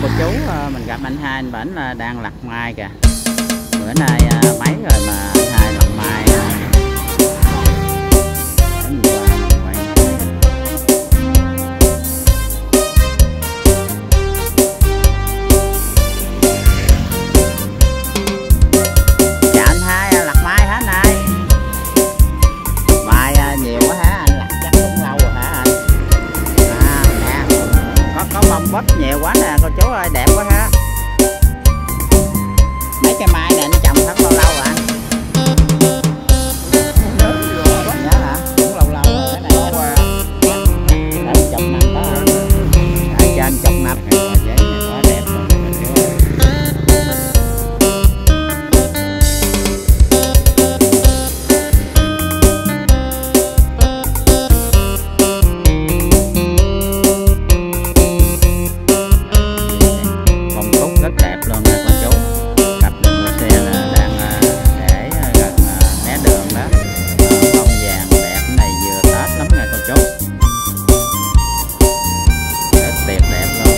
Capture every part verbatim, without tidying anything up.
chú, mình gặp anh Hai anh bển là đang lặt mai kìa. Bữa nay mấy rồi mà anh Hai lặt mai. Dạ anh Hai lặt mai hả anh Hai? Mai nhiều quá hả anh, lặt chắc cũng lâu rồi hả anh? À nè, có có bông bắp nhiều quá nè cô chú ơi, đẹp quá ha. Mấy cây mai này anh trồng khoảng bao lâu rồi anh? Nhớ hả? Cũng lâu lâu rồi. Cái này chắc qua đã chục năm đó hả? Đã trên chục năm rồi, giấy này quá đẹp rồi. Bông cúc rất đẹp luôn nè cô chú. Cặp đường xe là đang để gần mé đường đó. Bông vàng đẹp này vừa Tết lắm nè cô chú. Rất đẹp đẹp luôn.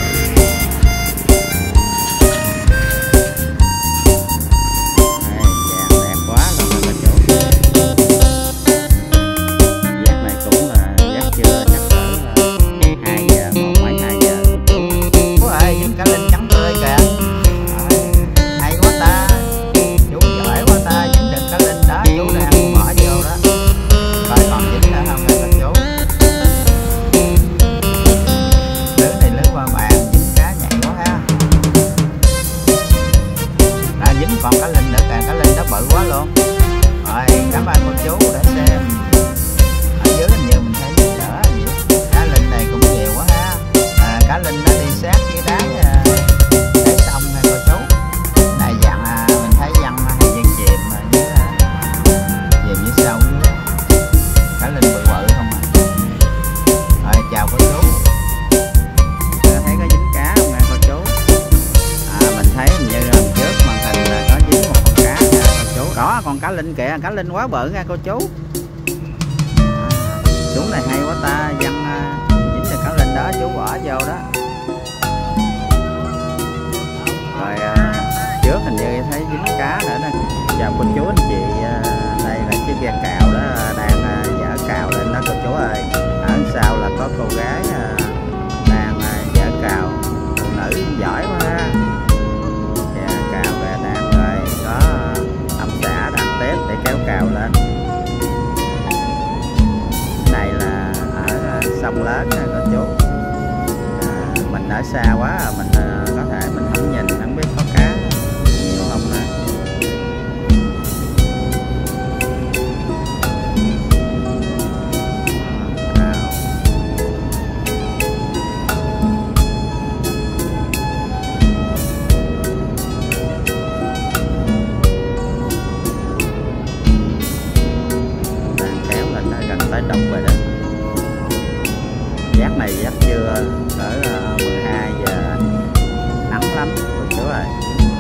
Đây, vàng đẹp quá luôn nè cô chú. Giác này cũng là giác chưa chắc cỡ hai giờ, một mấy hai giờ cô chú. Chú ơi, dính cá linh trắng tươi kìa. Hay quá ta, chú giỏi quá ta, dính được cá linh đó, chú đang bỏ vô đó. Coi còn dính nữa không nè cô chú. Lưới này lưới qua bàn, dính cá nhạy quá ha. Đã dính còn cá linh nữa kìa, cá linh đó bự quá luôn. Rồi, cảm ơn cô chú đã xem. Ở dưới hình như mình thấy dính đỡ gì. Cá linh này cũng nhiều quá ha. À, cá linh nó đi sát với đá để xong nè cô chú. Này dặn à, mình thấy dặn hay dặn chìm với chìm với sâu dưới. Cá linh bự bự không à. Rồi chào cô chú. Tôi thấy có dính cá không nè cô chú? À mình thấy hình như lần trước màn hình là có dính một con cá nè cô chú. Đó còn cá linh kìa, cá linh quá bự nha cô chú. À, chú này hay quá ta, dặn dính được cá linh đó, chú bỏ vô đó. Rồi à, trước hình như thấy dính cá nữa nè. Chào cô chú anh chị, à, đây là chiếc ghe cào đó đang à, dở cào lên đó cô chú ơi. Ở sau là có cô gái à, đang à, dở cào, phụ nữ giỏi quá ha. Ghe cào ghe đang rồi có à, ông xã đang tiếp để kéo cào lên. Cái này là ở à, sông lớn nè cô chú. À, mình ở xa quá à, mình à, có thể mình không nhìn không biết có cá nhiều không nè. Đang kéo lên nó gần tới đục rồi đó. Giác này giác chưa cỡ mười hai giờ, nắng lắm cô chú ơi.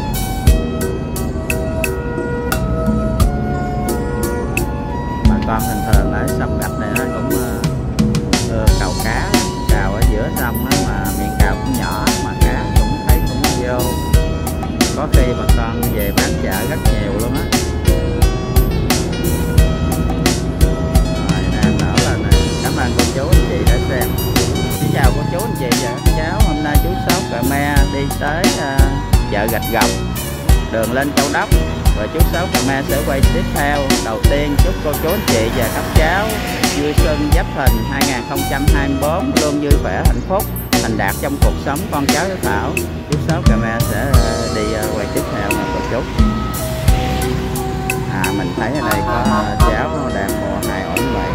Bà con thường thường ở sông Gạch này nó cũng uh, cào cá, cào ở giữa sông đó, mà miệng cào cũng nhỏ mà cá cũng thấy cũng vô. Có khi bà con về bán chợ rất nhiều luôn á. Rồi đang nở lên nè. Cảm ơn cô chú anh chị đã xem. Xin chào cô chú anh chị và các cháu. Hôm nay chú Sáu Cà Me đi tới uh, chợ Gạch Gọc, đường lên Châu Đốc. Và chú Sáu Cà Me sẽ quay tiếp theo. Đầu tiên chúc cô chú anh chị và các cháu vui xuân Giáp Thìn hai nghìn không trăm hai mươi tư luôn vui vẻ hạnh phúc, thành đạt trong cuộc sống con cháu hiếu thảo. Chú Sáu Cà Me sẽ uh, đi uh, quay tiếp theo nè cô chú. À mình thấy ở đây có uh, cháu đang mua hai ổn vậy.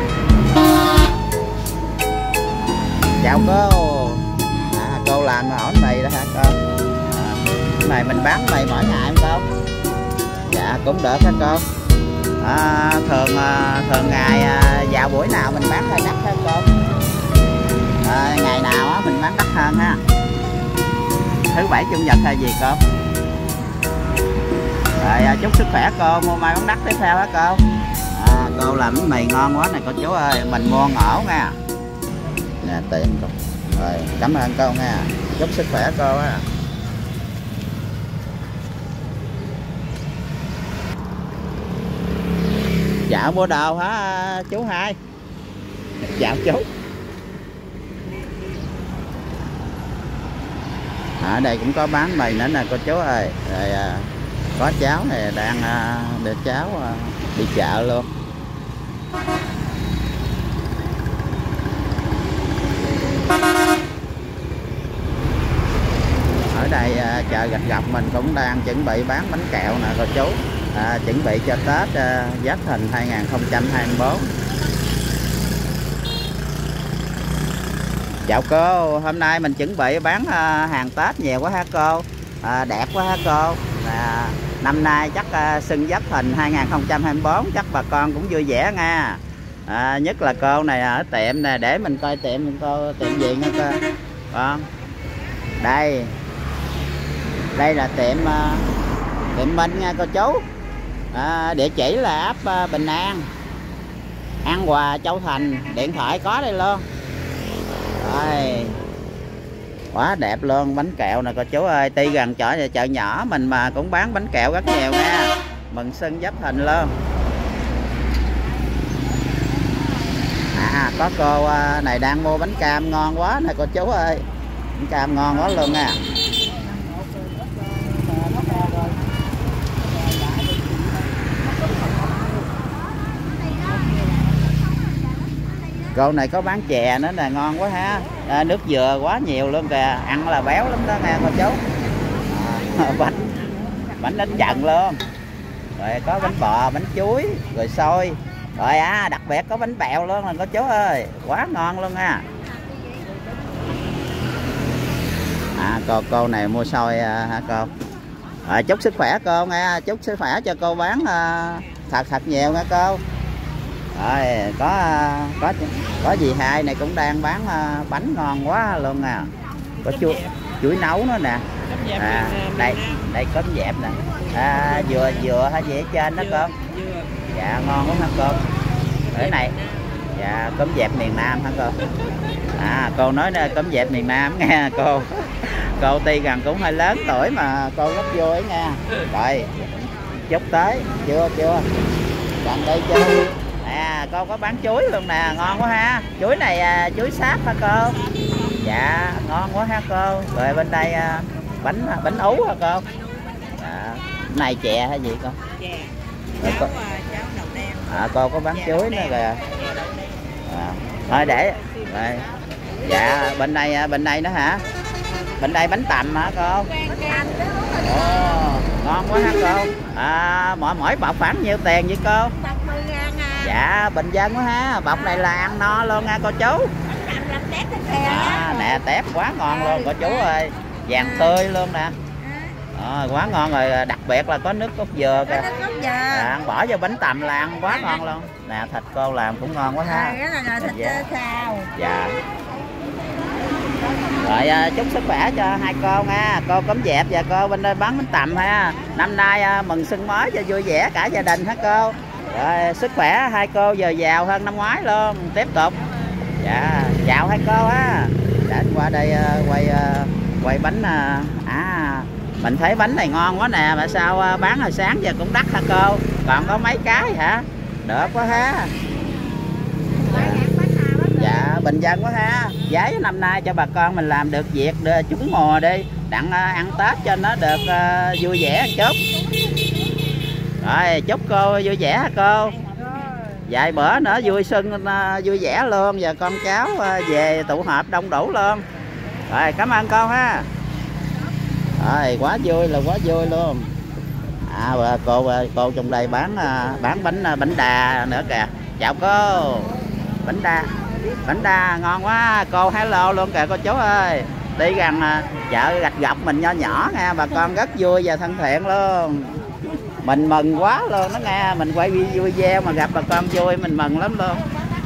Chào cô. À, cô làm ổn mì đó hả cô? À, cái này mình bán mì mỗi ngày không cô? Dạ cũng được hả cô? À, thường thường ngày vào buổi nào mình bán hơi đắt hả cô? À, ngày nào á mình bán đắt hơn ha? Thứ bảy chủ nhật hay gì cô? Rồi chúc sức khỏe cô, mua mai bán đắt tiếp theo hả cô? À, cô làm cái mì ngon quá này cô chú ơi, mình mua ngổ nha. Nè tiền cô. Rồi cảm ơn cô nha. chúc sức khỏe cô á. Dạo mua đồ hả chú hai? Dạo chú. Ở đây cũng có bán mì nữa nè cô chú ơi. Rồi à, có cháu này đang à, để cháu à, đi chợ luôn. Ở đây à, chợ Gạch Gọc mình cũng đang chuẩn bị bán bánh kẹo nè cô chú. À, chuẩn bị cho Tết à, Giáp Thìn hai không hai tư. Chào cô, hôm nay mình chuẩn bị bán à, hàng Tết nhiều quá hả cô? À, đẹp quá hả cô? À, năm nay chắc à, Xuân Giáp Thìn hai không hai tư chắc bà con cũng vui vẻ nha. À, nhất là cô này ở tiệm nè, để mình coi tiệm mình cô tiệm gì nha cô. Con. Đây. Đây là tiệm uh, tiệm Minh nha cô chú. À, địa chỉ là ấp uh, Bình An, An Hòa, Châu Thành. Điện thoại có đây luôn. Rồi. Quá đẹp luôn, bánh kẹo nè cô chú ơi. Tuy gần chợ chợ nhỏ mình mà cũng bán bánh kẹo rất nhiều nha. Mừng Xuân Giáp Thìn luôn. À, có cô uh, này đang mua bánh cam ngon quá nè cô chú ơi. Bánh cam ngon quá luôn nha. Cô này có bán chè nữa nè, ngon quá ha. À, nước dừa quá nhiều luôn kìa, ăn là béo lắm đó nha cô chú. À, bánh bánh đánh chặn luôn. Rồi có bánh bò, bánh chuối, rồi xôi. Rồi à, đặc biệt có bánh bèo luôn nè cô chú ơi, quá ngon luôn nha. À, cô cô này mua xôi à, hả cô? À, chúc sức khỏe cô nha, chúc sức khỏe cho cô bán à, thật thật nhiều nha cô. Rồi có có có gì hai này cũng đang bán uh, bánh ngon quá luôn nè. Có chuối chuối nấu nữa nè. À, đây đây cốm dẹp nè. À, dừa dừa hay gì ở trên đó con? Dạ ngon quá hả cô? Cái này dạ cốm dẹp miền Nam hả cô? À, cô nói nè cốm dẹp miền Nam nghe cô. Cô tuy gần cũng hơi lớn tuổi mà cô rất vui nha. Rồi chúc tới chưa chưa? Gần đây chưa? À, cô có bán chuối luôn nè, ngon quá ha. Chuối này à, chuối sáp hả cô? Dạ, ngon quá ha cô. Rồi bên đây à, bánh bánh ú hả cô? Dạ. Này chè hay gì con? Chè. Rồi, cô... cháo đậu đen. À, cô có bán chuối nữa kìa. À, thôi để. Rồi. Dạ, bên đây bên đây nữa hả? Bên đây bánh tằm hả cô? Ồ, ngon quá ha cô. À, mỗi mỗi bọc khoảng nhiêu tiền vậy cô? Dạ, bình dân quá ha. Bọc này là ăn no luôn nha cô chú. À, nè, tép quá ngon luôn cô chú ơi. Vàng tươi luôn nè. À, quá ngon rồi, đặc biệt là có nước cốt dừa kìa. À, ăn bỏ vô bánh tằm là ăn quá ngon luôn. Nè, thịt cô làm cũng ngon quá ha. Cái này là thịt dạ. xào. Dạ. Rồi chúc sức khỏe cho hai cô nha. Cô cốm dẹp và cô bên đây bán bánh tằm ha. Năm nay mừng xuân mới cho vui vẻ cả gia đình hả cô? Rồi sức khỏe hai cô giờ giàu hơn năm ngoái luôn. Tiếp tục. Dạ, chào hai cô á. Để qua đây quay quay bánh. À, mình thấy bánh này ngon quá nè, mà sao bán hồi sáng giờ cũng đắt hả cô? Còn có mấy cái hả? Được quá ha. Dạ, bình dân quá ha. Giấy năm nay cho bà con mình làm được việc trúng mùa đi, đặng ăn Tết cho nó được uh, vui vẻ một chút. Rồi, chúc cô vui vẻ hả cô? Vài bữa nữa vui xuân uh, vui vẻ luôn, và con cháu uh, về tụ họp đông đủ luôn. Rồi, cảm ơn cô ha. Rồi, quá vui là quá vui luôn. À, và cô cô trong đây bán uh, bán bánh uh, bánh đa nữa kìa. Chào cô. Bánh đa. Bánh đa ngon quá, cô hello luôn kìa cô chú ơi. Đi gần chợ Gạch Gọc mình nho nhỏ nha, bà con rất vui và thân thiện luôn. Mình mừng quá luôn đó nghe, mình quay video mà gặp bà con vui mình mừng lắm luôn.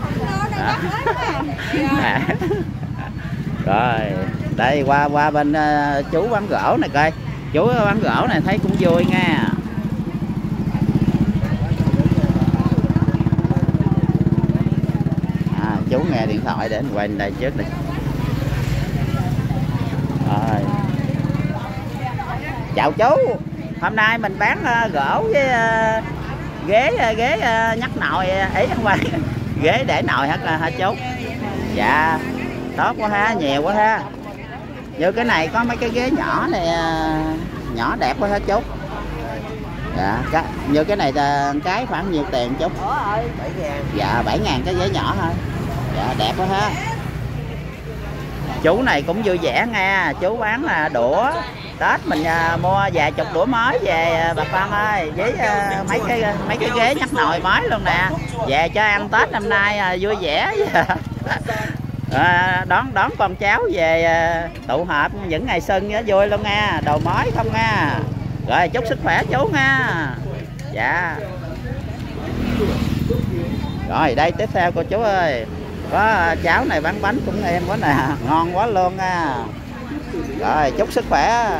Rồi, đây qua qua bên uh, chú bán gỗ này coi. Chú bán gỗ này thấy cũng vui nha. Chú nghe điện thoại để anh quay đây trước đi. À, Chào chú, hôm nay mình bán uh, gỗ với uh, ghế uh, ghế uh, nhắc nồi ý không phải ghế để nồi hết hả chú? Dạ tốt quá ha, nhiều quá ha. Như cái này có mấy cái ghế nhỏ này uh, nhỏ đẹp quá ha chú. Dạ cái, như cái này cái khoảng nhiêu tiền chú? bảy ngàn. Dạ bảy ngàn cái ghế nhỏ thôi. Dạ đẹp quá ha. Chú này cũng vui vẻ nha, chú bán là đũa Tết mình uh, mua vài chục đũa mới về uh, bà con ơi, với uh, mấy cái mấy cái ghế nhắc nồi mới luôn nè, về cho ăn Tết năm nay uh, vui vẻ. À, đón đón con cháu về uh, tụ họp những ngày xuân đó, vui luôn nha, đồ mới không nha. Rồi chúc sức khỏe chú nha. Dạ. Rồi đây tiếp theo cô chú ơi, có cháu này bán bánh cũng em quá nè, ngon quá luôn nha. Rồi chúc sức khỏe.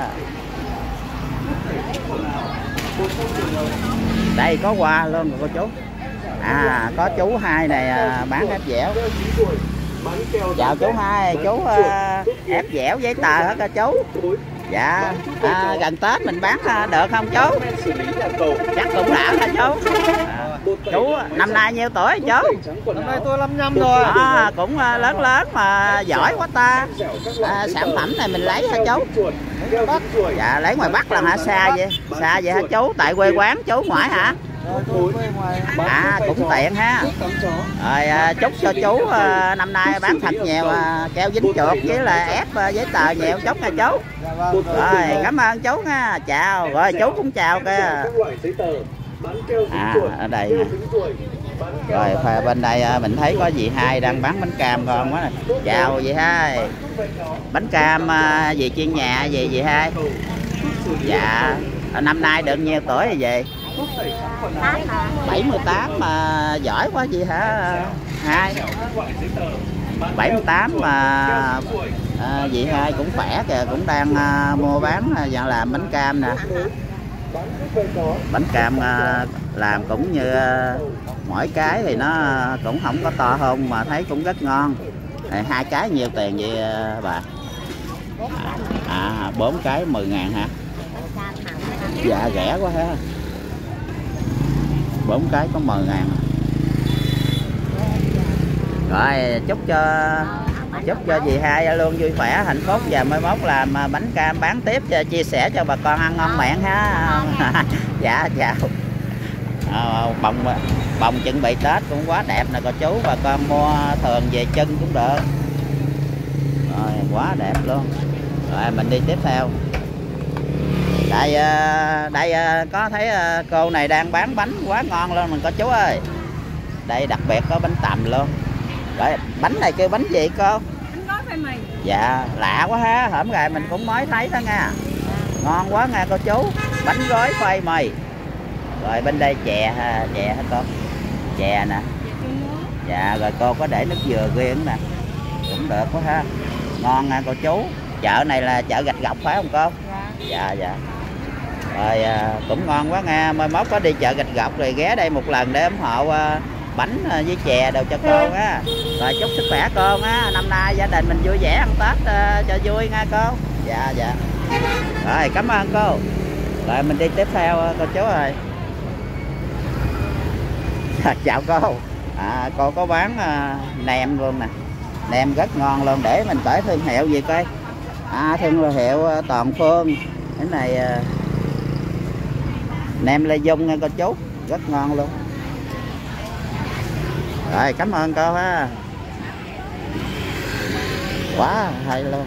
Đây có quà luôn rồi cô chú. À có chú hai này bán ép dẻo. Chào chú hai, chú uh, ép dẻo giấy tờ hết hả chú? Dạ à, gần Tết mình bán uh, được không chú? Chắc cũng đã hả chú? À, chú năm nay nhiêu tuổi chú? Năm nay tôi năm năm rồi. À, cũng uh, lớn lớn mà giỏi quá ta. À, sản phẩm này mình lấy hả chú? Dạ lấy ngoài Bắc là hả? Xa vậy? Xa vậy hả chú? Tại quê quán chú ngoại hả? À cũng tiện ha. Rồi à, chúc cho chú à, năm nay bán thật nhiều à, keo dính chuột với là ép à, giấy tờ nhiều chúc nha chú. Rồi cảm ơn chú nha. Chào. Rồi chú cũng chào kìa. À ở đây nè. Rồi bên đây à, mình thấy có dì hai đang bán bánh cam ngon quá nè. Chào dì hai. Bánh cam à, dì chiên nhà gì dì hai? Dạ năm nay được nhiêu tuổi rồi gì? bảy mươi tám mà giỏi quá gì hả hai? bảy mươi tám mà à, chị hai cũng khỏe kìa, cũng đang à, mua bán và làm bánh cam nè. Bánh cam à, làm cũng như à, mỗi cái thì nó cũng không có to không mà thấy cũng rất ngon. À, hai cái nhiều tiền vậy à, bà? À bốn cái mười ngàn hả? Dạ rẻ quá ha. Bốn cái có mười ngàn. Rồi chúc cho chúc cho dì hai luôn vui khỏe hạnh phúc và mai mốt làm bánh cam bán tiếp cho chia sẻ cho bà con ăn ngon miệng ha. Dạ chào. À, bông bông chuẩn bị Tết cũng quá đẹp nè cô chú, bà con mua thường về chân cũng được. Rồi quá đẹp luôn. Rồi mình đi tiếp theo. Đây đây có thấy cô này đang bán bánh quá ngon luôn mình cô chú ơi. Đây đặc biệt có bánh tằm luôn. Rồi bánh này kêu bánh gì cô? Bánh gói khoai mì. Dạ lạ quá ha, hổm gài mình cũng mới thấy đó nha. Ngon quá nha cô chú. Bánh gói khoai mì. Rồi bên đây chè ha, chè hả cô? Chè nè. Dạ rồi cô có để nước dừa riêng nè. Cũng được quá ha. Ngon nha cô chú. Chợ này là chợ Gạch Gộc phải không cô? Dạ dạ. Rồi à, cũng ngon quá nha, mai mốt có đi chợ Gạch Gộc rồi ghé đây một lần để ủng hộ à, bánh à, với chè đồ cho cô á. Rồi chúc sức khỏe cô á, năm nay gia đình mình vui vẻ ăn Tết à, cho vui nha cô. Dạ dạ. Rồi cảm ơn cô. Rồi mình đi tiếp theo cô chú ơi. Chào cô. À, cô có bán à, nem luôn nè. Nem rất ngon luôn, để mình tải thương hiệu gì coi. À thương hiệu Toàn Phương. Cái này à, nem Lê Dung nha cô chú, rất ngon luôn. Rồi cảm ơn cô ha. Quá hay luôn.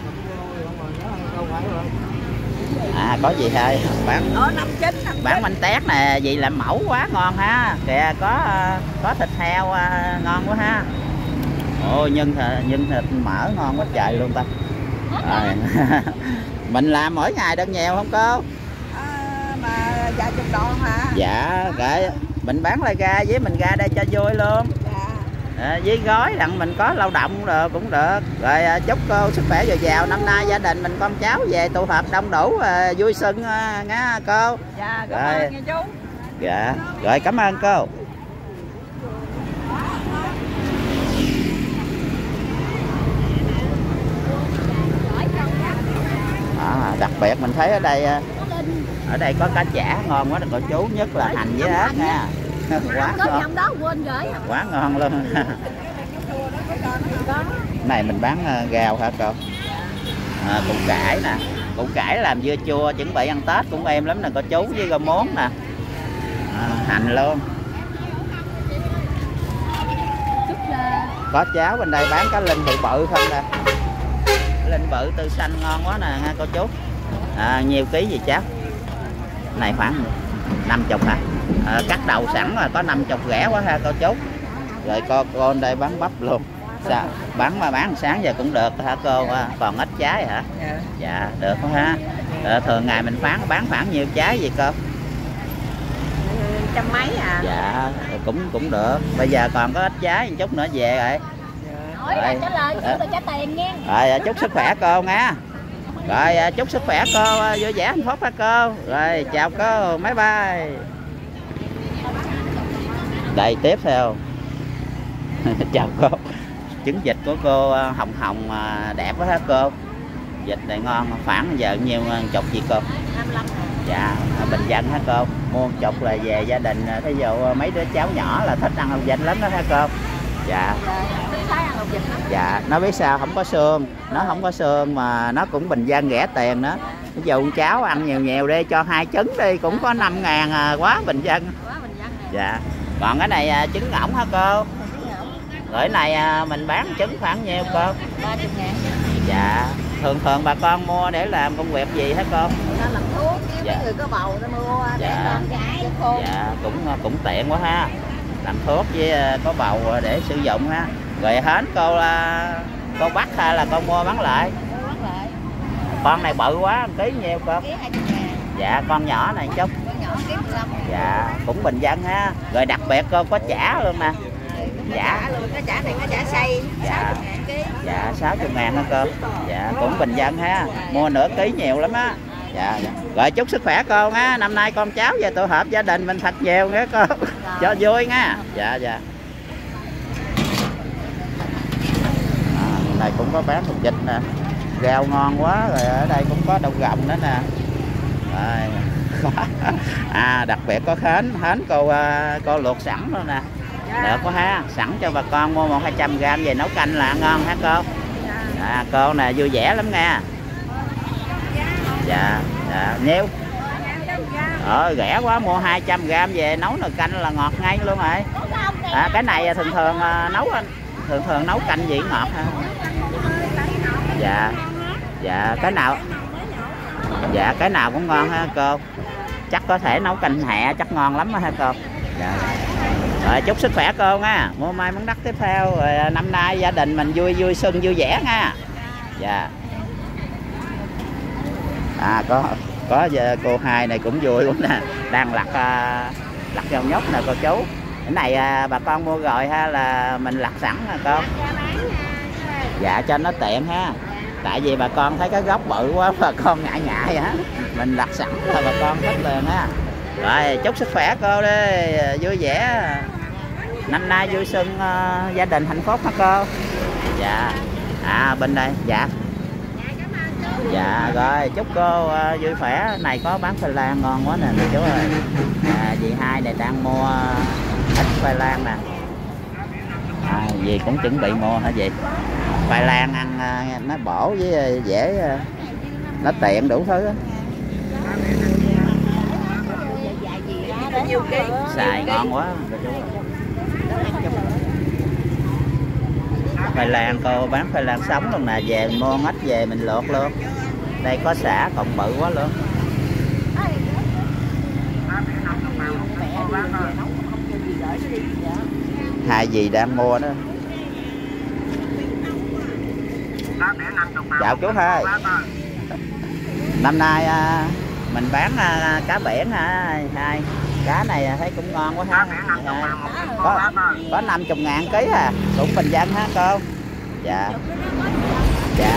À có gì hay bán bán bánh tét nè, gì làm mẫu quá ngon ha. Kìa có có thịt heo ngon quá ha. Ôi nhân nhân thịt mỡ ngon quá trời luôn ta. Rồi. Mình làm mỗi ngày được nhiều không cô? À, mà vài chục đòn hả? Dạ rồi mình bán lại ra với mình ra đây cho vui luôn. Dạ. À, với gói đặng mình có lao động rồi cũng được. Rồi à, chúc cô sức khỏe dồi dào, năm nay gia đình mình con cháu về tụ họp đông đủ à, vui xuân à, nghe cô. Dạ cảm rồi. Ơn nha chú. Dạ rồi cảm ơn cô. À, đặc biệt mình thấy ở đây Ở đây có cá chả ngon quá nè cô chú, nhất là hành với ớt nha. Quá ngon. Đó quên gửi. Quá ngon luôn. Này mình bán rau hả cô? À, củ cải nè, củ cải làm dưa chua chuẩn bị ăn Tết cũng êm lắm nè cô chú, với rau muống nè. À, hành luôn. Có cháo bên đây bán cá linh bự bự không nè. Linh bự tư xanh ngon quá nè nha cô chú. À, nhiều ký gì cháu? Này khoảng năm chục hả? À, cắt đầu sẵn rồi có năm chục rẻ quá ha cô chú. Rồi cô cô đây bán bắp luôn. Sao? Bán mà bán sáng giờ cũng được hả cô? Còn ít trái hả? Dạ, dạ được không ha? À, thường ngày mình bán bán khoảng nhiêu trái gì cô? trăm mấy à? Dạ cũng cũng được. Bây giờ còn có ít trái một chút nữa về rồi. Hỏi là trả lời chứ là trả tiền nha. Rồi chúc sức khỏe cô nha. Rồi chúc sức khỏe cô, vui vẻ hạnh phúc ha cô. Rồi chào cô, bye bye. Đây tiếp theo. Chào cô. Trứng vịt của cô hồng hồng đẹp quá hả cô? Vịt này ngon, khoảng giờ nhiêu chục gì cô? năm mươi lăm. Dạ, bình dân hả cô? Mua một chục là về gia đình, thí dụ mấy đứa cháu nhỏ là thích ăn hồng vịt lắm đó hả cô? Dạ. Dạ, nó biết sao không có xương, nó không có xương mà nó cũng bình dân rẻ tiền nữa. Ví dụ cháu ăn nhiều nhiều đi, cho hai trứng đi cũng có năm ngàn à, quá bình dân. Dạ. Còn cái này trứng ngỗng hả cô? Rồi cái này mình bán trứng khoảng nhiêu cô? ba mươi ngàn. Dạ. Thường thường bà con mua để làm công việc gì hả cô? Nó làm thuốc, dạ. Mấy người có bầu nó mua để dạ. con gái khô. Dạ, cũng cũng tiện quá ha. Làm thuốc với có bầu để sử dụng ha. Rồi hến cô là cô bắt hay là con mua bán lại? Mua bán lại. Con này bự quá, một ký nhiêu cô? Ký hai mươi ngàn. Dạ, con nhỏ này chút. Con nhỏ ký mười lăm. Dạ, cũng bình dân ha. Rồi đặc biệt cô có chả luôn nè. Dạ luôn, cái chả này có chả xay dạ. sáu mươi ngàn ký. Dạ, sáu mươi ngàn hả cô? Dạ, cũng bình dân ha. Mua nửa ký nhiều lắm á. Dạ, dạ. Rồi chúc sức khỏe cô nha. Năm nay con cháu về tụ họp gia đình mình thật nhiều nghe cô. Cho vui nha. Dạ, dạ. À, này cũng có bán thịt vịt nè. Rau ngon quá. Rồi ở đây cũng có đậu gồng nữa nè. Rồi. À, đặc biệt có hến. Hến cô cô luộc sẵn luôn nè. Được quá ha, sẵn cho bà con mua một hai trăm gram về nấu canh là ngon hả cô? À, cô nè vui vẻ lắm nha. Dạ, dạ, nhiêu? Ờ, rẻ quá, mua hai trăm gram về nấu nồi canh là ngọt ngay luôn rồi. À, cái này thường thường nấu thường thường nấu canh gì ngọt ha? Dạ, dạ, cái nào? Dạ, cái nào cũng ngon ha cô. Chắc có thể nấu canh hẹ chắc ngon lắm ha cô. Dạ. Rồi chúc sức khỏe cô nha. Mua mai món đất tiếp theo. Rồi năm nay gia đình mình vui vui xuân vui vẻ nha. Dạ. À có có giờ cô hai này cũng vui luôn nè. Đang lặt lặt rau nhóc nè cô chú. Cái này à, bà con mua rồi ha là mình lặt sẵn nè cô. Dạ cho nó tiện ha. Tại vì bà con thấy cái gốc bự quá bà con ngại ngại hả. Mình lặt sẵn là bà con thích liền ha. Rồi chúc sức khỏe cô đi, vui vẻ. Năm nay vui xuân uh, gia đình hạnh phúc hả cô? Dạ. À bên đây, dạ. Dạ rồi chúc cô uh, vui khỏe. Này có bán khoai lang ngon quá nè cô chú ơi. À, dì hai này đang mua ít khoai lang nè. À, dì cũng chuẩn bị mua hả dì? Khoai lang ăn uh, nó bổ với uh, dễ uh, nó tiện đủ thứ á. Xài ngon quá cô chú. Khoai lang cô bán khoai lang sống luôn nè, về mình mua ít về mình luộc luôn. Đây có xả còn bự quá luôn. Hai dì đang mua đó. Chào chú hai. Năm nay mình bán cá biển hả hai? Cá này thấy cũng ngon quá ha. Có có năm mươi ngàn ký à, cũng bình dân ha cô. Dạ. Dạ.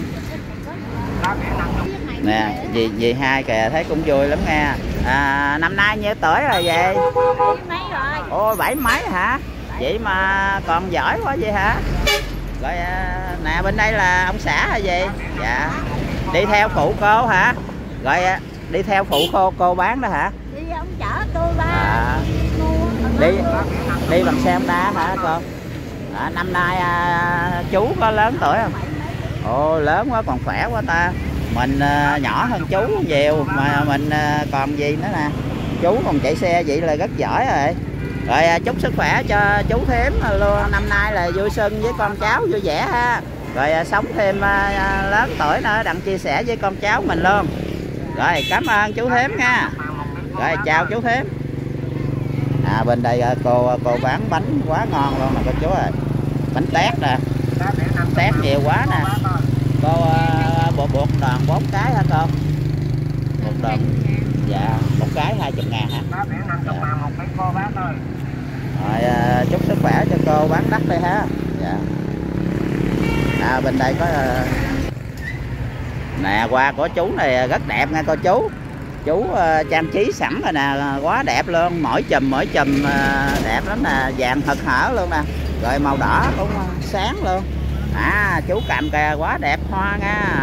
Nè, dì dì hai kìa thấy cũng vui lắm nha. À, năm nay nhiêu tuổi rồi vậy? Ôi bảy mấy hả? Vậy mà còn giỏi quá vậy hả? Rồi nè bên đây là ông xã hay gì? Dạ. Đi theo phụ cô hả? Rồi đi theo phụ cô cô bán đó hả? Đi ông chở tôi ba. À, đi đi bằng xe Honda hả cô? À, năm nay à, chú có lớn tuổi không? Ồ lớn quá, còn khỏe quá ta. Mình à, nhỏ hơn chú nhiều mà mình à, còn gì nữa nè. Chú còn chạy xe vậy là rất giỏi rồi. Rồi à, chúc sức khỏe cho chú Thím luôn, năm nay là vui xuân với con cháu vui vẻ ha. Rồi à, sống thêm à, lớn tuổi nữa đặng chia sẻ với con cháu mình luôn. Rồi cảm ơn chú Thím nha. Rồi chào chú Thím. À bên đây à, cô cô bán bánh quá ngon luôn nè cô chú ơi. Bánh tét nè. Tét nhiều quá nè. Cô uh, bộ buộc đòn bốn cái hả cô? Một đòn. Dạ, một cái hai mươi ngàn hả? Dạ. Rồi uh, chúc sức khỏe cho cô bán đắt đây ha. Dạ. À bên đây có uh... nè, hoa của chú này rất đẹp nha cô chú. Chú uh, trang trí sẵn rồi nè, quá đẹp luôn, mỗi chùm mỗi chùm uh, đẹp lắm nè, vàng thật hở luôn nè. Rồi màu đỏ cũng sáng luôn. À chú cầm kìa, quá đẹp hoa nha.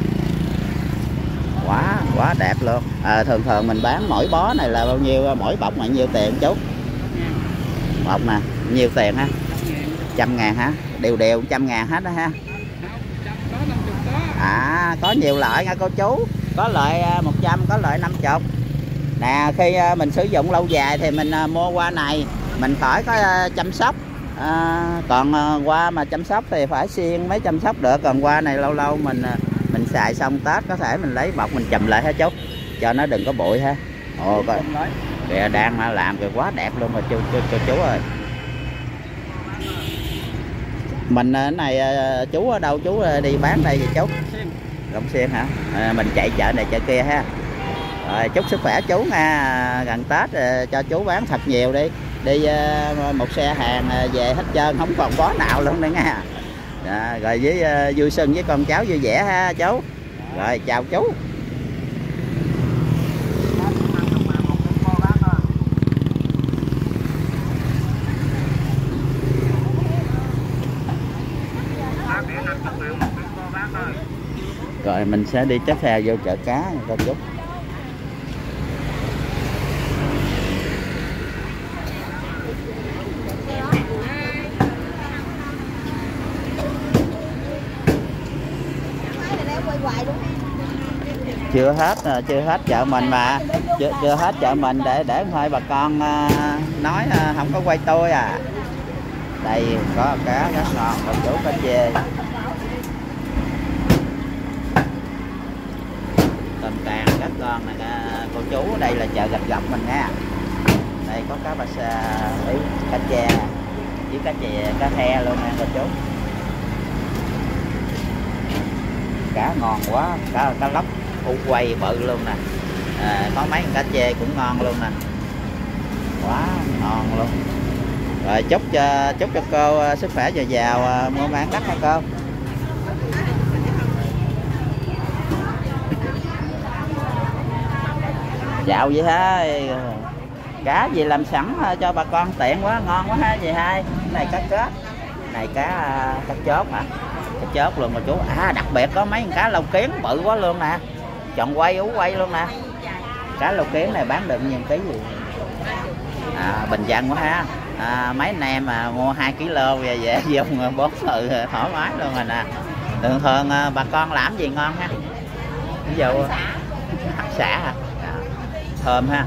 Quá quá đẹp luôn. À, thường thường mình bán mỗi bó này là bao nhiêu, mỗi bọc là nhiêu tiền chú? Bọc nè, nhiêu tiền ha? Trăm ngàn hả? Đều đều trăm ngàn hết đó ha. À có nhiều loại nha cô chú. Có loại một trăm, có loại năm mươi. Nè khi mình sử dụng lâu dài thì mình mua hoa này mình khỏi có chăm sóc. À, còn hoa mà chăm sóc thì phải xiên mới chăm sóc được, còn hoa này lâu lâu mình mình xài xong Tết có thể mình lấy bọc mình chùm lại hả chú, cho nó đừng có bụi ha. Ồ coi kìa, đang làm kìa, quá đẹp luôn rồi chú, chú, chú, chú ơi. Mình cái này chú ở đâu chú đi bán đây vậy chú? Long Xuyên hả? À, mình chạy chợ này chợ kia ha. Rồi chúc sức khỏe chú nha, gần Tết cho chú bán thật nhiều đi. Đi uh, một xe hàng uh, về hết trơn, không còn bó nào luôn nữa nha. À, rồi với uh, vui xuân với con cháu vui vẻ ha chú. Rồi chào chú. Rồi mình sẽ đi tiếp theo vô chợ cá nha cô chú. Chưa hết, chưa hết chợ mình mà, chưa, chưa hết chợ mình để để hơi bà con uh, nói uh, không có quay tôi à. Đây có cá rất ngon, cô chú cá chê, tôm càng rất ngon nè cô chú. Đây là chợ Gạch Gọc mình nha. Đây có cá ba sa, cá chê với cá chè, cá the luôn nha cô chú. Cá ngon quá, cá cá lóc u quay bự luôn nè. À, có mấy cá chê cũng ngon luôn nè, quá ngon luôn. Rồi chúc cho chúc cho cô sức khỏe dồi dào, mua bán đắt hả cô? Dạo vậy ha, cá gì làm sẵn cho bà con tiện quá, ngon quá ha gì hai. Này cá kết, này cá cá chốt hả? Cá chốt luôn mà chú. À đặc biệt có mấy con cá lồng kiến bự quá luôn nè, chọn quay ú quay luôn nè. Cá lồng kiến này bán được nhiều ký gì? À, bình dân quá ha. À, mấy anh em mà mua hai ki lô về về dùng bốn người thoải mái luôn rồi nè. Thường thường bà con làm gì ngon ha? Ví dụ hạt xả hả? À, thơm ha.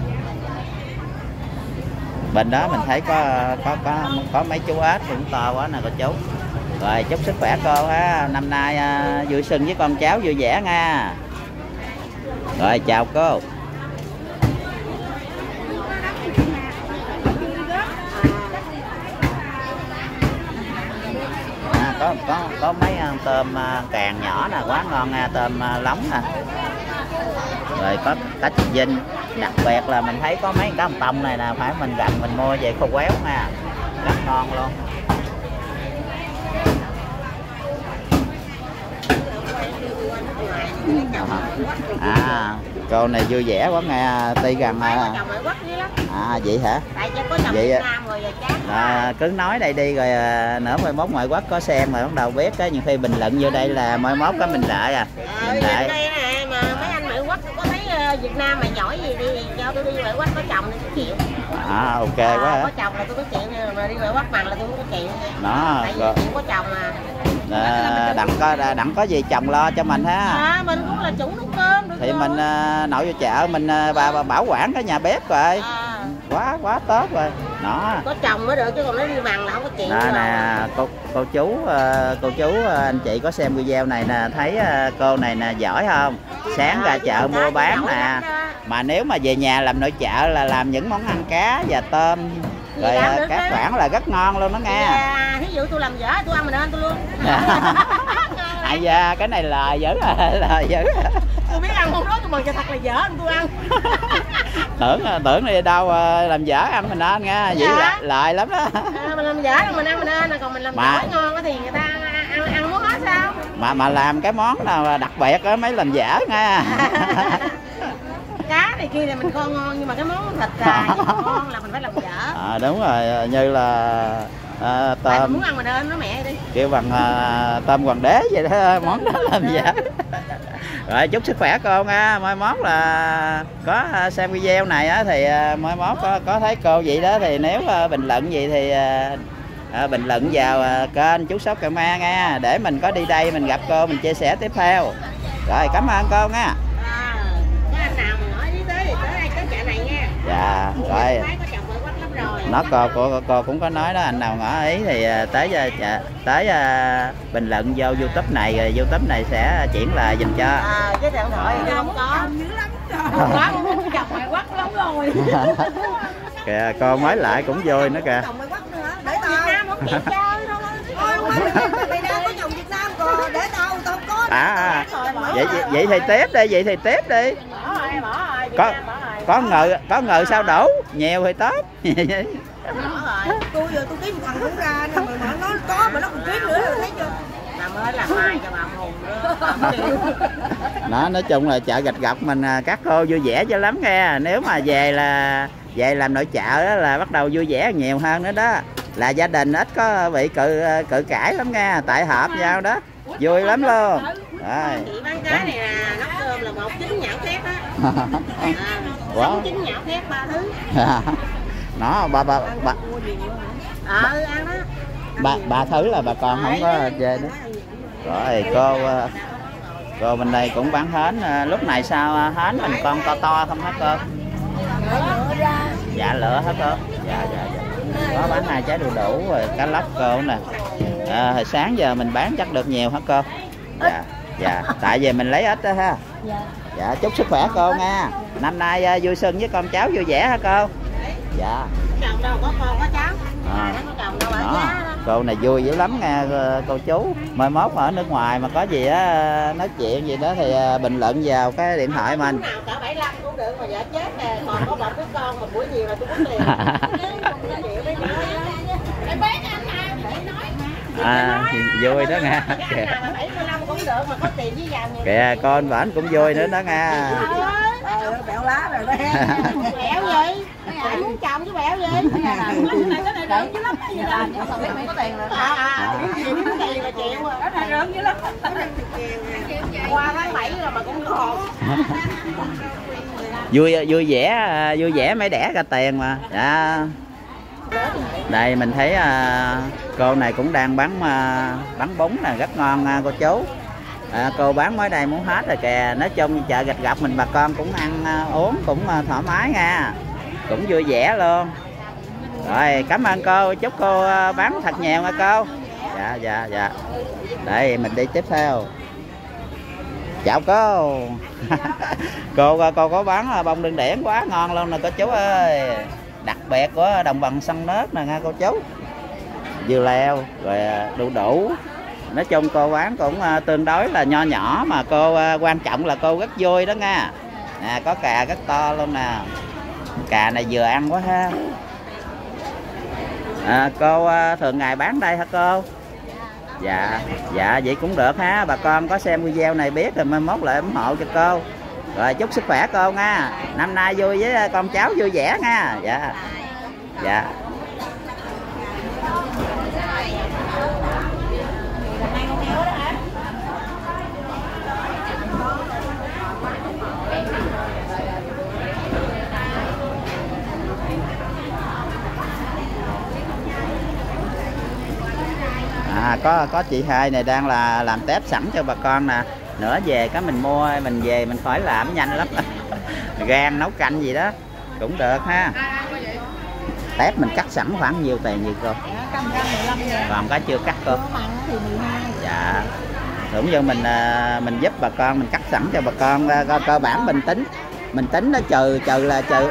Bên đó mình thấy có có có có mấy chú ếch cũng to quá nè cô chú. Rồi chúc sức khỏe cô ha, năm nay à, vui xuân với con cháu vui vẻ nha. Rồi chào cô. À, có có có mấy tôm càng nhỏ nè, quá ngon nha, tôm lóng nè. Rồi có cá chì vinh, đặc biệt là mình thấy có mấy cá hồng tông này nè, phải mình gặp mình mua về khô quéo nha, rất ngon luôn. À cô này vui vẻ quá nghe, tuy gần à, à vậy hả? Vậy à, cứ nói đây đi rồi à, nữa mai mốt ngoại quốc có xem rồi bắt đầu biết cái nhiều khi bình luận vô đây là mai mốt có mình đợi à. Mình đợi. Đây nè mà mấy anh ngoại quốc có thấy ơi, Việt Nam mày giỏi gì đi cho tôi đi ngoại quốc có chồng thì tôi chịu. À ok À, quá hả? có chồng là tôi có chịu, mà đi ngoại quốc bằng là tôi không có chịu. Đó Tại vì rồi. cũng có chồng mà. À, đặng có đặng có gì chồng lo cho mình ha. À, mình cũng là chủ nấu cơm được Thì rồi. mình à, nội vô chợ mình à, bà, bà bảo quản cái nhà bếp rồi. À, Quá quá tốt rồi. Đó. có chồng mới được chứ còn nó đi bằng là không có chịu. Đó rồi. nè, cô cô chú à, cô chú à, anh chị có xem video này nè, thấy à, cô này nè giỏi không? Sáng ra chợ mua bán nè. Mà nếu mà về nhà làm nội trợ là làm những món ăn cá và tôm rồi à, các khoản là rất ngon luôn đó nghe. À, thí dụ tôi làm dở tôi ăn mình ăn tôi luôn. Ai da, cái này lời dữ à, lời dữ. Tôi biết ăn không đó tôi mừng cho thật là dở tôi ăn. tưởng tưởng đi đâu làm dở ăn mình ăn nha, vậy Dạ. là lợi lắm đó. À, mình làm dở mình ăn mình ăn, còn mình làm Mà- giỏi ngon thì người ta ăn ăn, ăn muốn hết sao? mà mà làm cái món nào đặc biệt á mới làm dở nha. Cá này kia là mình kho ngon nhưng mà cái món thịt là ngon là mình phải làm dở. À, đúng rồi, như là à, Tại mình tôm muốn ăn mình ơn nó mẹ đi. kêu bằng à, tôm hoàng đế vậy đó, món đó làm dở. Rồi chúc sức khỏe cô nha, mai mốt là có à, xem video này á thì à, mai mốt có, có thấy cô vậy đó thì nếu à, bình luận gì thì à, à, bình luận vào à, kênh chú Sóc Cà Ma nha, để mình có đi đây mình gặp cô mình chia sẻ tiếp theo. Rồi cảm ơn cô nha. À, có anh nào mà nói đi tới thì tới đây tới chợ này nha. Dạ rồi. Thấy có chồng vợ quách lắm rồi. Nó cô, cô cô cũng có nói đó, anh nào ngỏ ý thì à, tới à, dạ, tới à, bình luận vô YouTube này rồi YouTube này sẽ chuyển lại giùm cho. À, cái điện thoại thì không có. Không có, muốn chồng ngoại quốc lắm rồi. Kìa cô mới lại cũng vui nữa kìa. Chồng ngoại quốc nữa. Để tao. Việt Nam không chịu chơi thôi. Ôi, không phải Việt Nam có chồng Việt Nam còn để tao tao có. À, à vậy, vậy vậy thì tiếp đi, vậy thì tiếp đi. Bỏ rồi, bỏ rồi, Việt Có Nam bỏ rồi. có ngờ có ngờ sao đủ, nhiều thì tốt. Bỏ rồi. Tôi giờ tôi kiếm một thằng cũng ra nè, mà nó có mà nó còn kiếm nữa rồi thấy chưa? Làm ơi làm mai cho bà Hùng nữa. Không chịu. Đó, nói chung là chợ Gạch Gọc mình à, các cô vui vẻ cho lắm nghe. Nếu mà về là về làm nội trợ đó là bắt đầu vui vẻ nhiều hơn nữa đó. Là gia đình ít có bị cự cự cãi lắm nghe, tại hợp nhau đó. Vui lắm luôn. Rồi. Chị bán cá này là nấu cơm là một chín nhão thép á. À, Wow. sáu chín nhão thép ba thứ. Nó ba ba ba Ờ ăn đó. ba ba thứ là bà con không có chê nữa. Rồi cô cô bên đây cũng bán hến, lúc này sao hến mình con to to không hả cô? Dạ lựa hả cô? Dạ dạ dạ. Có bán hai trái đu đủ rồi cá lóc cô nè. À, hồi sáng giờ mình bán chắc được nhiều hả cô? Dạ dạ, tại vì mình lấy ít đó ha. Dạ chúc sức khỏe cô nha. Năm nay uh, vui xuân với con cháu vui vẻ hả cô? Dạ. Chồng đâu có con có cháu. À. Có chồng đâu ở Đó. giá đó. Cô này vui dữ lắm nha cô chú. Mai mốt ở nước ngoài mà có gì á nói chuyện gì đó thì bình luận vào cái điện thoại mình. Nào cả bảy mươi lăm cũng được mà vợ chết nè, còn có một đứa con mà buổi chiều là tôi quýnh liền. Em bé anh nào để nói. À vui đó nha. Cái anh nào mà bảy mươi lăm cũng được mà có tiền với giàu nhiều. Kìa con bển cũng vui nữa đó nha. Ờ, bẹo lá rồi đó. Bẹo gì? Mày muốn chồng chứ bẹo gì? Cái này cái này được chứ lắm gì đâu. Không biết mày có tiền rồi. À à, cái gì có tiền là chịu à. Cái này được chứ lắm. Qua tháng bảy rồi mà cũng còn. Vui vui vẻ vui vẻ mới đẻ ra tiền mà. Dạ. Đây mình thấy à, cô này cũng đang bán à, bán bún nè, rất ngon à, cô chú. À, cô bán mới đây muốn hết rồi kìa. Nói chung chợ Gạch Gọc mình bà con cũng ăn à, uống cũng à, thoải mái nha, cũng vui vẻ luôn. Rồi cảm ơn cô, chúc cô à, bán thật nhiều nha cô. Dạ dạ dạ. Đây mình đi tiếp theo. Chào cô. cô cô có bán bông đương điển quá ngon luôn nè cô chú ơi, đặc biệt của đồng bằng sông nước nè nha cô chú. Dưa leo rồi đu đủ. Nói chung cô bán cũng tương đối là nho nhỏ mà cô quan trọng là cô rất vui đó nha. Nè có cà rất to luôn nè, cà này vừa ăn quá ha. À, cô thường ngày bán đây hả cô? Dạ dạ vậy cũng được ha, bà con có xem video này biết rồi mai mốt lại ủng hộ cho cô. Rồi chúc sức khỏe cô nha, năm nay vui với con cháu vui vẻ nha. Dạ dạ. có có chị hai này đang là làm tép sẵn cho bà con nè, nữa về cái mình mua mình về mình khỏi làm nhanh lắm. Gan nấu canh gì đó cũng được ha. Tép mình cắt sẵn khoảng nhiêu tiền gì cô? Còn có chưa cắt cô? Dạ. Cũng như mình mình giúp bà con mình cắt sẵn cho bà con, cơ, cơ bản mình tính mình tính nó trừ trừ là trừ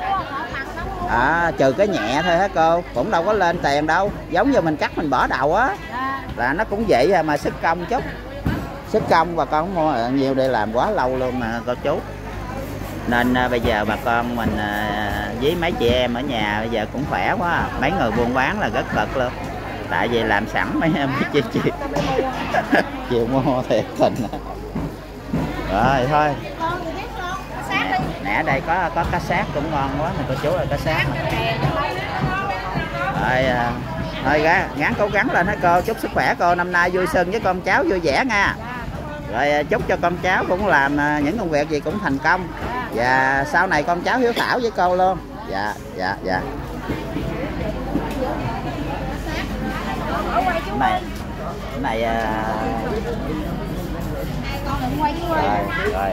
à, trừ cái nhẹ thôi hả cô, cũng đâu có lên tiền đâu, giống như mình cắt mình bỏ đầu á là nó cũng vậy mà sức công chút, sức công bà con mua nhiều để làm quá lâu luôn mà cô chú. Nên à, bây giờ bà con mình à, với mấy chị em ở nhà bây giờ cũng khỏe quá, mấy người buôn bán là rất cực luôn, tại vì làm sẵn mấy em chị chị chịu mua thiệt tình. Rồi thôi nè, nè đây có có cá sát cũng ngon quá nè cô chú ơi, cá sát rồi à, thôi ra ngán cố gắng lên hả cô, chúc sức khỏe cô, năm nay vui xuân với con cháu vui vẻ nha. Rồi chúc cho con cháu cũng làm những công việc gì cũng thành công, và sau này con cháu hiếu thảo với cô luôn. Dạ dạ dạ. Cái này cái này à... rồi rồi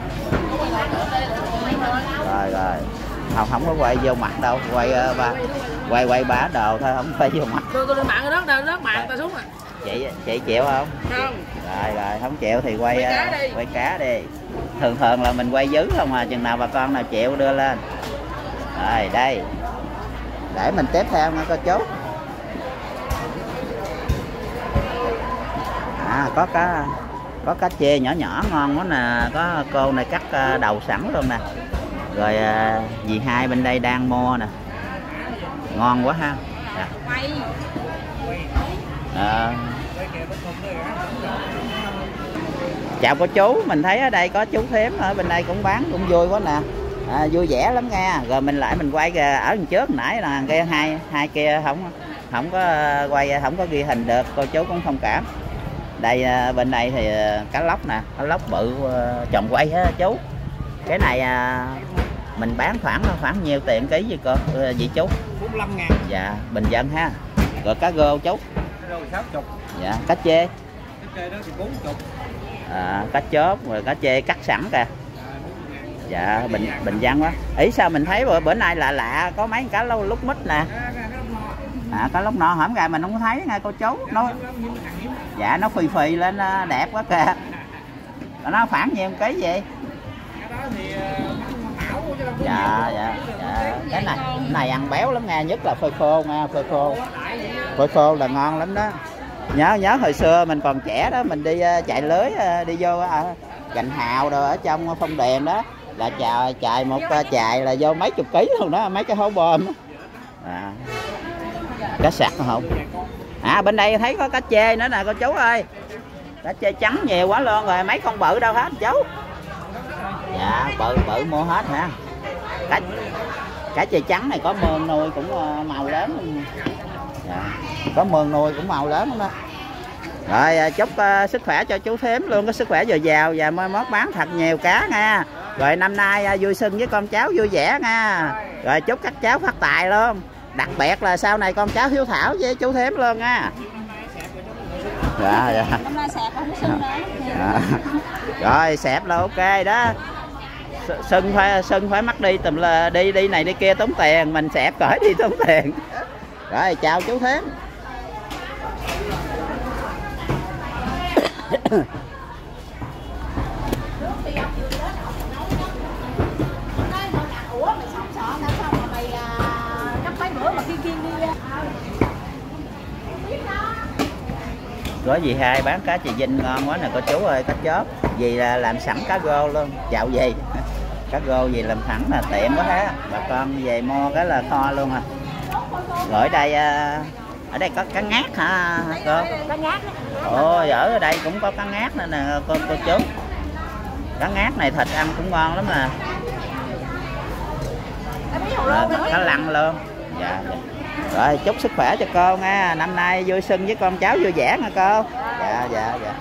rồi rồi không không có quay vô mặt đâu, quay uh, ba quay quay bá đồ thôi, không phải vô mặt. Tôi tôi mạng đó đó đó mạng ta xuống à. Chị chị chịu không? Không. Rồi rồi không chịu thì quay quay cá uh, đi. Quay cá đi. Thường thường là mình quay dứ không à, chừng nào bà con nào chịu đưa lên. Rồi đây. Để mình tiếp theo nha cô chú. À có cá có cá chê nhỏ nhỏ ngon quá nè, có cô này cắt đầu sẵn luôn nè. Rồi à, dì hai bên đây đang mua nè, ngon quá ha. À. À. Chào cô chú, mình thấy ở đây có chú Thím ở bên đây cũng bán cũng vui quá nè, à, vui vẻ lắm nha. Rồi mình lại mình quay ở đằng trước nãy là cái hai hai kia không không có quay, không có ghi hình được, cô chú cũng thông cảm. Đây bên đây thì cá lóc nè, cá lóc bự chồng quay hết chú. Cái này mình bán khoảng khoảng nhiêu tiền ký gì cô chị chú? bốn mươi lăm ngàn. Dạ bình dân ha. Rồi cá rô chú? Cá rô sáu mươi. Dạ cá chê? Cá chê đó thì bốn mươi. À, cá chớp rồi cá chê cắt sẵn kìa. Dạ bình bình dân quá. Ý sao mình thấy bữa, bữa nay lạ lạ có mấy cá lâu lúc mít nè. À cá lóc nọ hổm gà mình không có thấy nghe cô chú. Nó dạ nó phì phì lên đẹp quá kìa. Nó khoảng nhiêu ký vậy? Dạ dạ dạ. Cái này cái này ăn béo lắm nghe, nhất là phơi khô nha, phơi khô. Phơi khô là ngon lắm đó. Nhớ nhớ hồi xưa mình còn trẻ đó, mình đi chạy lưới đi vô Gành Hào rồi ở trong Phong Điền đó, là chài chài một chài là vô mấy chục ký luôn đó, mấy cái hố bom. À. Cá sặc không? À bên đây thấy có cá chê nữa nè cô chú ơi. Cá chê trắng nhiều quá luôn rồi, mấy con bự đâu hết chú? Dạ bự bự mua hết hả? Cá, cá chê trắng này có mương nuôi cũng màu lớn luôn. Dạ. Có mương nuôi cũng màu lớn lắm đó. Rồi chúc uh, sức khỏe cho chú Thím luôn, có sức khỏe dồi dào và mai mốt bán thật nhiều cá nha. Rồi năm nay uh, vui xuân với con cháu vui vẻ nha. Rồi chúc các cháu phát tài luôn. Đặc biệt là sau này con cháu hiếu thảo với chú Thím luôn nha. Dạ dạ. Hôm nay sẹp không sưng nữa. À. Rồi sẹp là ok đó. Sưng phải sưng phải mắc đi tùm là đi đi này đi kia tốn tiền, mình sẹp cởi đi tốn tiền. Rồi chào chú Thím. Có gì hai bán cá chị Vinh ngon quá nè cô chú ơi, cá chớp gì là làm sẵn cá rô luôn, chào gì cá rô gì làm sẵn là tiện quá ha, bà con về mua cái là kho luôn à. Rồi ở đây ở đây có cá ngát hả cô? Cá ngát. Ôi ở đây cũng có cá ngát nữa nè cô cô chú. Cá ngát này thịt ăn cũng ngon lắm nè. À, cá lăng luôn. Dạ, dạ. Rồi chúc sức khỏe cho cô nha, năm nay vui xuân với con cháu vui vẻ nha cô. Dạ dạ dạ.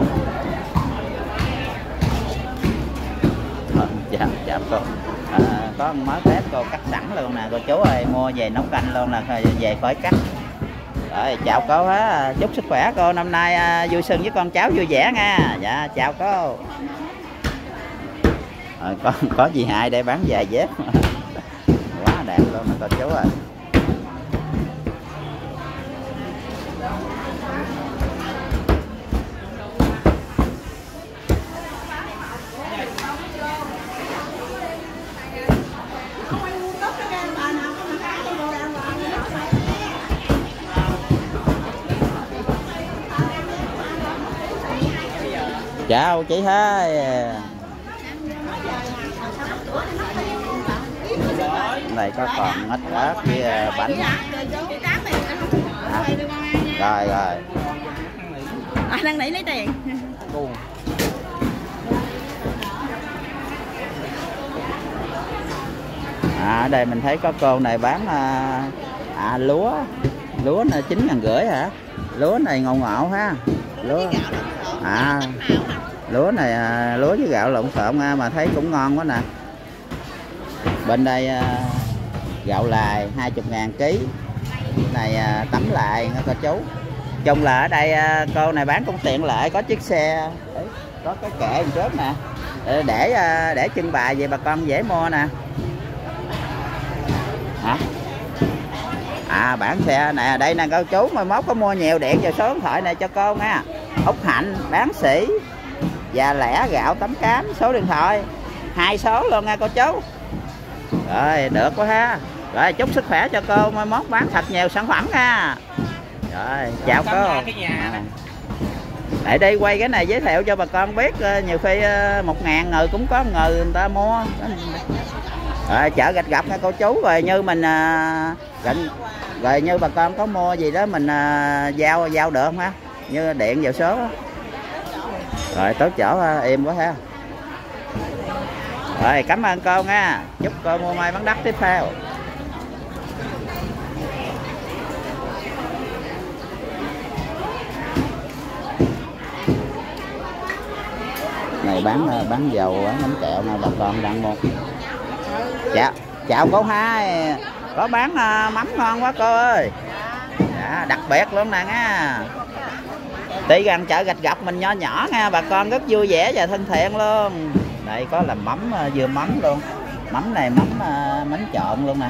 Dạ chào cô. À, có mớ tép cô cắt sẵn luôn nè cô chú ơi, mua về nấu canh luôn nè, về khỏi cắt. Rồi chào cô á, chúc sức khỏe cô, năm nay à, vui xuân với con cháu vui vẻ nha. Dạ chào cô. Rồi, có có gì hại để bán giày dép quá đẹp luôn nè cô chú ơi. Chào chị hai. Này có còn ít ớt với bánh. À, rồi rồi. À, đang nãy lấy tiền. À, ở đây mình thấy có cô này bán à, à lúa. Lúa này chín ngàn rưỡi hả? Lúa này ngầu ngộ ha. Lúa. À, lúa này à, lúa với gạo lộn xộn mà thấy cũng ngon quá nè. Bên đây à, gạo lài hai mươi ngàn ký. Này à, tấm lại nha cô chú. Chung là ở đây à, cô này bán cũng tiện lợi, có chiếc xe. Đấy, có cái kệ một trước nè. Để à, để trưng bày về bà con dễ mua nè. Hả? À bản xe nè, đây nè cô chú, mai mốt có mua nhiều điện vào số điện thoại này cho cô nha. Úc Hạnh bán sỉ và lẻ gạo tấm cám, số điện thoại hai số luôn nha cô chú. Rồi được quá ha. Rồi chúc sức khỏe cho cô, mai mốt bán thật nhiều sản phẩm nha. Rồi chào cô. À. Để đi quay cái này giới thiệu cho bà con biết, nhiều khi một ngàn người cũng có người người ta mua. Rồi chợ Gạch Gập nha cô chú. Rồi như mình rồi, rồi như bà con có mua gì đó mình giao giao được không ha, như điện vào số. Rồi tới chỗ im quá ha. Rồi cảm ơn cô nha, chúc cô mua may bán đắt tiếp theo. Này bán bán dầu bánh kẹo nè, bà con đang mua. Dạ chào cô hai, có bán uh, mắm ngon quá cô ơi. Dạ, đặc biệt luôn nè nha. Tuy gần chợ Gạch Gập mình nho nhỏ nha, bà con rất vui vẻ và thân thiện luôn. Đây có làm mắm uh, dưa mắm luôn. Mắm này mắm uh, mắm trộn luôn nè.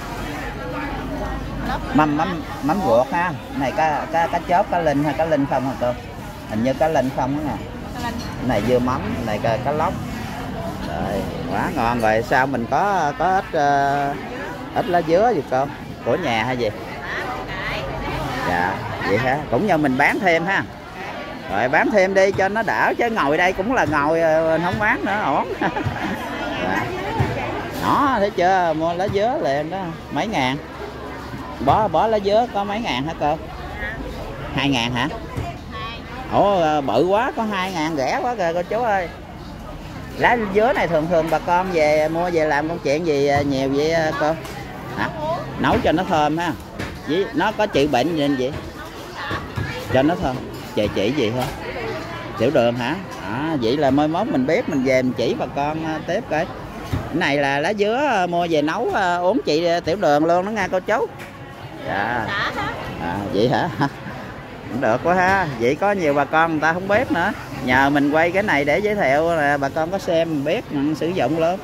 Mắm mắm mắm ruột ha. Này cá cá cá chốt cá linh hay cá linh không hả cô? Hình như cá linh không á nè. Này dưa mắm, này cá, cá lóc. Rồi, quá ngon. Rồi sao mình có có ít uh, ít lá dứa gì cô? Của nhà hay gì? Dạ, vậy hả? Cũng như mình bán thêm ha. Rồi bán thêm đi cho nó đỡ, chứ ngồi đây cũng là ngồi không bán nữa ổn. Dạ. Đó, thấy chưa? Mua lá dứa liền đó, mấy ngàn. Bó bó lá dứa có mấy ngàn hả cô? Hai ngàn hả? Ủa bự quá, có hai ngàn rẻ quá kìa cô chú ơi. Lá dứa này thường thường bà con về mua về làm công chuyện gì nhiều vậy cô? Hả? Nấu cho nó thơm ha. Với nó có trị bệnh gì vậy? Cho nó thơm. Chị chỉ gì hả? Tiểu đường hả? À, vậy là mai mốt mình biết mình về mình chỉ bà con tiếp coi. Cái này là lá dứa mua về nấu uống trị tiểu đường luôn đó nha cô chú. Dạ. À, vậy hả? Cũng được quá ha. Vậy có nhiều bà con người ta không biết nữa. Nhờ mình quay cái này để giới thiệu là bà con có xem biết sử dụng luôn.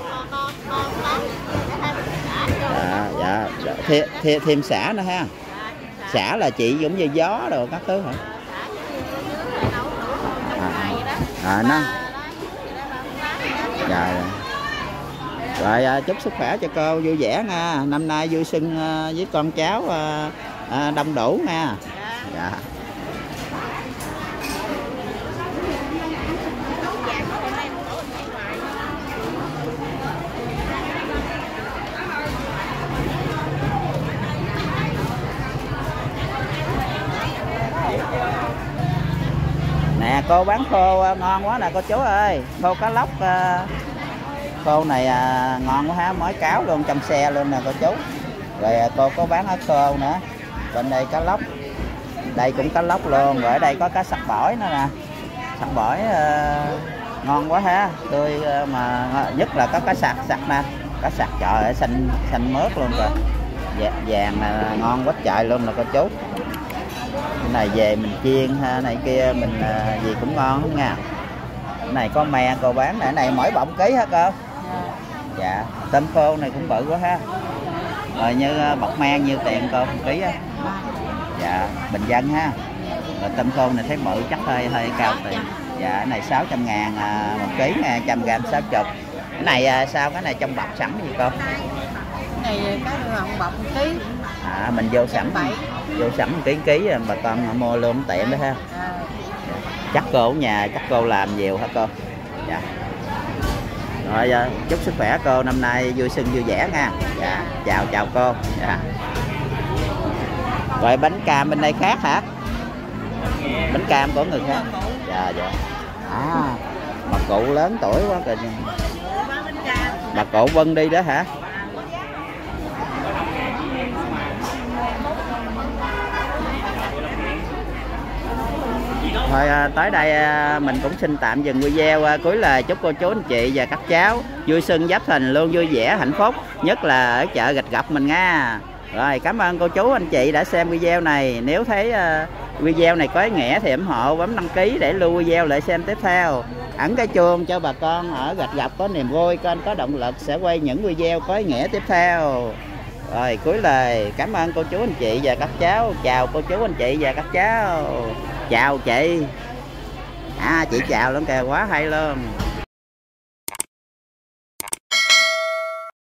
Dạ, dạ. Thêm, thêm, thêm xả nữa ha. Xả là chị giống như gió đồ các thứ hả? À, à nó. Dạ. Rồi à, chúc sức khỏe cho cô vui vẻ nha. Năm nay vui xuân à, với con cháu à, à, đông đủ nha. Dạ. Nè cô bán khô ngon quá nè cô chú ơi. Khô cá lóc khô này à, ngon quá ha, mới cáo luôn trong xe luôn nè cô chú. Rồi cô có bán ớt khô nữa. Bên đây cá lóc. Đây cũng cá lóc luôn. Rồi ở đây có cá sặc bổi nữa nè. Sặc bổi uh, ngon quá ha. Tươi uh, mà nhất là có cá sặc sặc nè. Cá sặc trời ơi, xanh xanh mướt luôn kìa. Vàng là ngon quá trời luôn nè cô chú. Cái này về mình chiên ha, này kia mình à, gì cũng ngon nha. Cái này có me cô bán nè, cái này mỗi bọng ký hả cô? Dạ, tôm khô này cũng bự quá ha. Rồi như bọc me nhiêu tiền cô một ký á? Dạ, bình dân ha. Rồi tôm khô này thấy bự chắc hơi hơi cao tiền. Dạ, cái này sáu trăm ngàn à, một ký nè, trăm gram sáu mươi. Cái này à, sao cái này trong bọc sẵn gì cô? Cái này cái hồng bọc một ký. À, mình vô sẵn vô sẵn một ký ký bà con mua luôn tiện đó ha. À. Chắc cô ở nhà chắc cô làm nhiều hả cô? Dạ. Rồi chúc sức khỏe cô, năm nay vui xuân vui vẻ nha. Dạ, chào chào cô. Dạ. Rồi bánh cam bên đây khác hả? Bánh cam của người khác. Dạ dạ. À, bà cụ lớn tuổi quá kìa. Bà cụ Vân đi đó hả? Thôi tới đây mình cũng xin tạm dừng video. Cuối là chúc cô chú anh chị và các cháu vui xuân Giáp Thìn luôn vui vẻ hạnh phúc, nhất là ở chợ Gạch Gập mình nha. Rồi cảm ơn cô chú anh chị đã xem video này. Nếu thấy video này có ý nghĩa thì ủng hộ bấm đăng ký để lưu video lại xem tiếp theo. Ấn cái chuông cho bà con ở Gạch Gập có niềm vui, kênh có động lực sẽ quay những video có ý nghĩa tiếp theo. Rồi cuối lời cảm ơn cô chú anh chị và các cháu. Chào cô chú anh chị và các cháu. Chào chị. À chị chào luôn kìa, quá hay luôn.